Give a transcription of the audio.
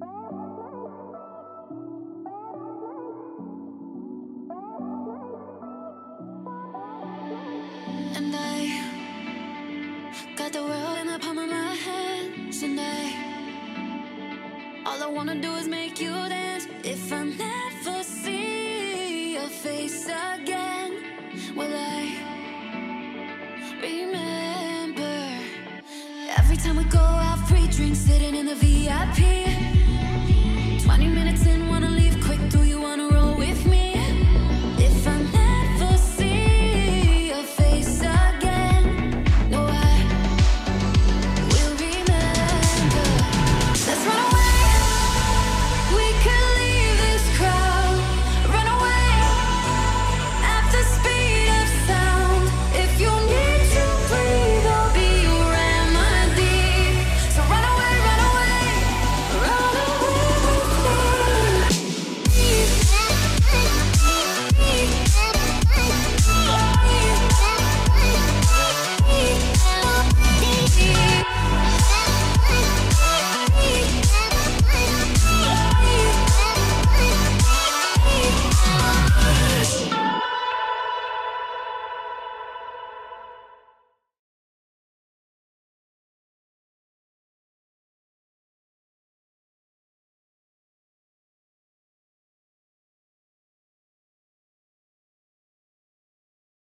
And I got the world in the palm of my hands, and all I wanna do is make you dance. If I never see your face again, will I remember? Every time we go out, free drinks, sitting in the VIP. 20 minutes in, one